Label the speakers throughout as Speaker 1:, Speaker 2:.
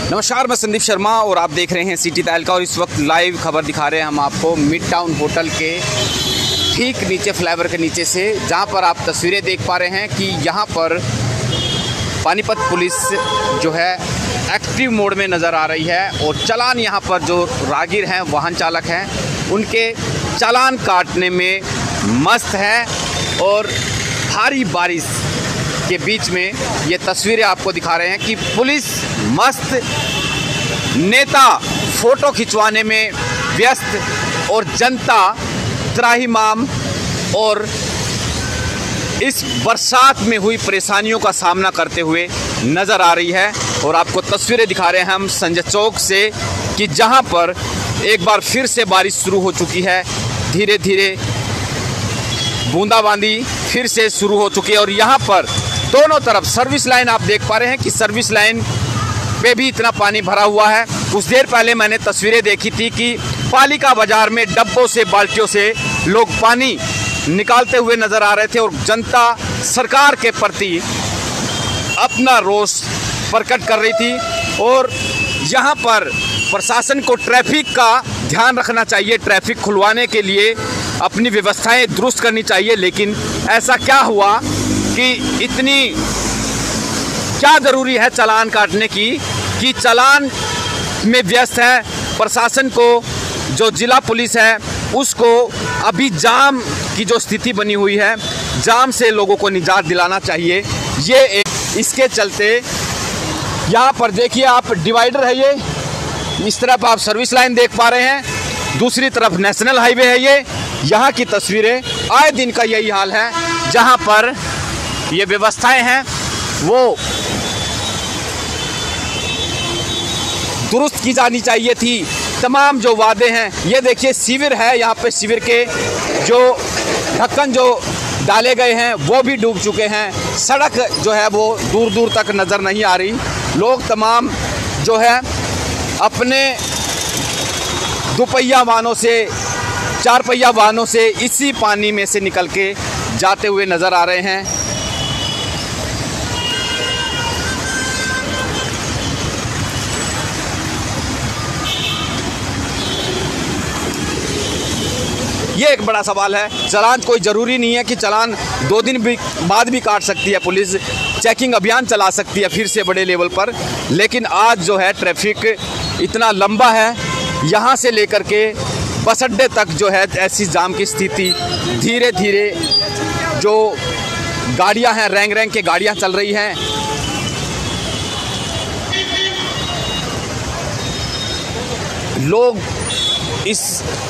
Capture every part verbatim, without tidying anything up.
Speaker 1: नमस्कार, मैं संदीप शर्मा और आप देख रहे हैं सिटी तहलका। और इस वक्त लाइव खबर दिखा रहे हैं हम आपको मिड टाउन होटल के ठीक नीचे, फ्लाईओवर के नीचे से, जहां पर आप तस्वीरें देख पा रहे हैं कि यहां पर पानीपत पुलिस जो है एक्टिव मोड में नज़र आ रही है। और चालान यहां पर जो राहगीर हैं, वाहन चालक हैं, उनके चालान काटने में मस्त है। और भारी बारिश के बीच में ये तस्वीरें आपको दिखा रहे हैं कि पुलिस मस्त, नेता फोटो खिंचवाने में व्यस्त और जनता त्राहिमाम और इस बरसात में हुई परेशानियों का सामना करते हुए नज़र आ रही है। और आपको तस्वीरें दिखा रहे हैं हम संजय चौक से कि जहां पर एक बार फिर से बारिश शुरू हो चुकी है। धीरे धीरे बूंदाबांदी फिर से शुरू हो चुकी है। और यहाँ पर दोनों तरफ सर्विस लाइन आप देख पा रहे हैं कि सर्विस लाइन पे भी इतना पानी भरा हुआ है। कुछ देर पहले मैंने तस्वीरें देखी थी कि पालिका बाजार में डब्बों से, बाल्टियों से लोग पानी निकालते हुए नजर आ रहे थे और जनता सरकार के प्रति अपना रोष प्रकट कर रही थी। और यहाँ पर प्रशासन को ट्रैफिक का ध्यान रखना चाहिए, ट्रैफिक खुलवाने के लिए अपनी व्यवस्थाएं दुरुस्त करनी चाहिए। लेकिन ऐसा क्या हुआ कि इतनी क्या ज़रूरी है चालान काटने की कि चालान में व्यस्त है प्रशासन को। जो जिला पुलिस है उसको अभी जाम की जो स्थिति बनी हुई है, जाम से लोगों को निजात दिलाना चाहिए। ये एक इसके चलते यहाँ पर देखिए आप, डिवाइडर है ये, इस तरफ आप सर्विस लाइन देख पा रहे हैं, दूसरी तरफ नेशनल हाईवे है ये। यहाँ की तस्वीरें, आए दिन का यही हाल है। जहाँ पर ये व्यवस्थाएं हैं वो दुरुस्त की जानी चाहिए थी। तमाम जो वादे हैं, ये देखिए शिविर है, यहाँ पे शिविर के जो ढक्कन जो डाले गए हैं वो भी डूब चुके हैं। सड़क जो है वो दूर दूर तक नज़र नहीं आ रही। लोग तमाम जो है अपने दोपहिया वाहनों से, चार पहिया वाहनों से इसी पानी में से निकल के जाते हुए नज़र आ रहे हैं। ये एक बड़ा सवाल है। चालान कोई ज़रूरी नहीं है कि चालान दो दिन भी बाद भी काट सकती है पुलिस, चेकिंग अभियान चला सकती है फिर से बड़े लेवल पर। लेकिन आज जो है ट्रैफिक इतना लंबा है, यहाँ से लेकर के बस अड्डे तक जो है ऐसी जाम की स्थिति। धीरे धीरे जो गाड़ियाँ हैं, रैंग रैंग के गाड़ियाँ चल रही हैं। लोग इस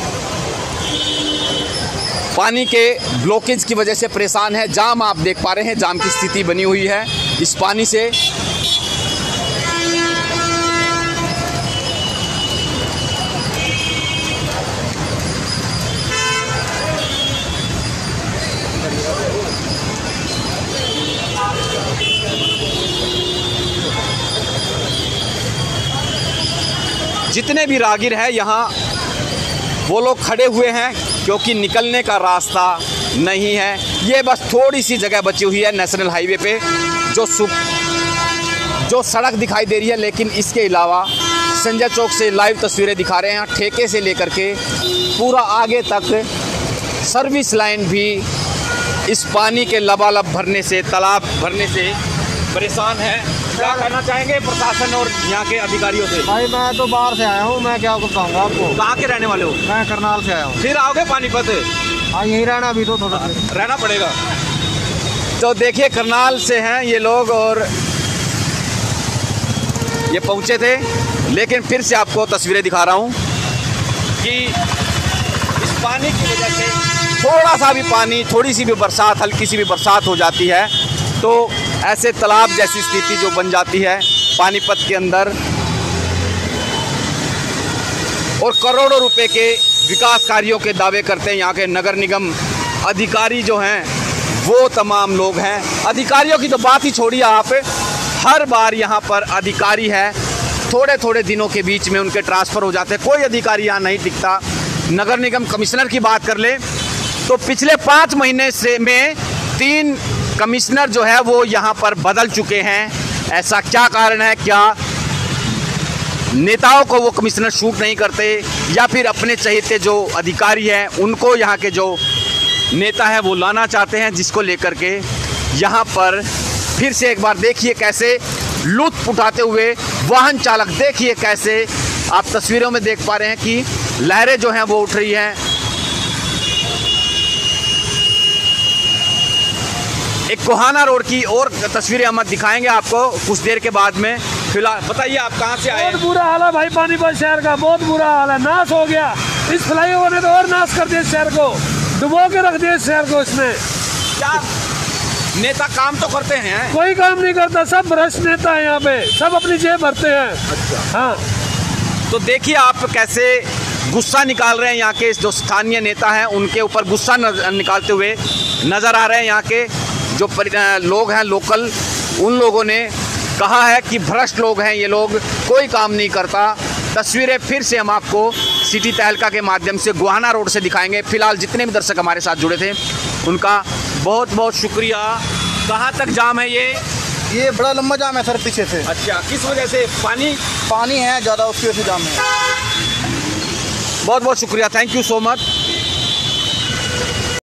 Speaker 1: पानी के ब्लॉकेज की वजह से परेशान है। जाम आप देख पा रहे हैं, जाम की स्थिति बनी हुई है इस पानी से। जितने भी राहगीर हैं यहाँ, वो लोग खड़े हुए हैं क्योंकि निकलने का रास्ता नहीं है। ये बस थोड़ी सी जगह बची हुई है नेशनल हाईवे पे जो सुप जो सड़क दिखाई दे रही है। लेकिन इसके अलावा संजय चौक से लाइव तस्वीरें दिखा रहे हैं। ठेके से लेकर के पूरा आगे तक सर्विस लाइन भी इस पानी के लबालब भरने से, तालाब भरने से परेशान है। क्या कहना चाहेंगे प्रशासन और यहाँ के अधिकारियों से?
Speaker 2: भाई मैं तो बाहर से आया हूँ, मैं क्या बताऊँगा आपको।
Speaker 1: कहाँ के रहने वाले हो?
Speaker 2: मैं करनाल से आया हूँ।
Speaker 1: फिर आओगे पानीपत?
Speaker 2: हाँ, यहीं रहना अभी तो थोड़ा
Speaker 1: रहना पड़ेगा। तो देखिए करनाल से हैं ये लोग और ये पहुँचे थे। लेकिन फिर से आपको तस्वीरें दिखा रहा हूँ कि इस पानी की वजह से थोड़ा सा भी पानी, थोड़ी सी भी बरसात, हल्की सी भी बरसात हो जाती है तो ऐसे तालाब जैसी स्थिति जो बन जाती है पानीपत के अंदर। और करोड़ों रुपए के विकास कार्यों के दावे करते हैं यहाँ के नगर निगम अधिकारी जो हैं, वो तमाम लोग हैं। अधिकारियों की तो बात ही छोड़िए आप, हर बार यहाँ पर अधिकारी है, थोड़े थोड़े दिनों के बीच में उनके ट्रांसफ़र हो जाते हैं। कोई अधिकारी यहाँ नहीं टिकता। नगर निगम कमिश्नर की बात कर ले तो पिछले पाँच महीने से में तीन कमिश्नर जो है वो यहाँ पर बदल चुके हैं। ऐसा क्या कारण है, क्या नेताओं को वो कमिश्नर शूट नहीं करते, या फिर अपने चहेते जो अधिकारी हैं उनको यहाँ के जो नेता है वो लाना चाहते हैं, जिसको लेकर के यहाँ पर फिर से एक बार देखिए कैसे लुत्फ उठाते हुए वाहन चालक, देखिए कैसे आप तस्वीरों में देख पा रहे हैं कि लहरें जो हैं वो उठ रही हैं। एक कोहाना रोड की और तस्वीरें हम दिखाएंगे आपको कुछ देर के बाद में। फिलहाल बताइए आप कहाँ से आए?
Speaker 3: बहुत बुरा हाल है भाई, पानीपत शहर का बहुत बुरा हाल है, नाश हो गया। इस फ्लाईओवर ने तो और नाश कर दिया शहर को, डुबो के रख दिया शहर को इसने।
Speaker 1: क्या नेता काम तो करते हैं?
Speaker 3: कोई काम नहीं करता, सब भ्रष्ट नेता है यहाँ पे, सब अपनी जेब भरते हैं।
Speaker 1: अच्छा
Speaker 3: हाँ,
Speaker 1: तो देखिए आप कैसे गुस्सा निकाल रहे हैं यहाँ के जो स्थानीय नेता हैं, उनके ऊपर गुस्सा निकालते हुए नज़र आ रहे हैं। यहाँ के जो लोग हैं लोकल, उन लोगों ने कहा है कि भ्रष्ट लोग हैं ये लोग, कोई काम नहीं करता। तस्वीरें फिर से हम आपको सिटी तहलका के माध्यम से गोहाना रोड से दिखाएंगे। फिलहाल जितने भी दर्शक हमारे साथ जुड़े थे उनका बहुत बहुत शुक्रिया। कहाँ तक जाम है ये?
Speaker 2: ये बड़ा लंबा जाम है सर पीछे से।
Speaker 1: अच्छा, किस वजह से? पानी
Speaker 2: पानी है ज़्यादा, उसकी वजह से जाम है।
Speaker 1: बहुत बहुत शुक्रिया, थैंक यू सो मच।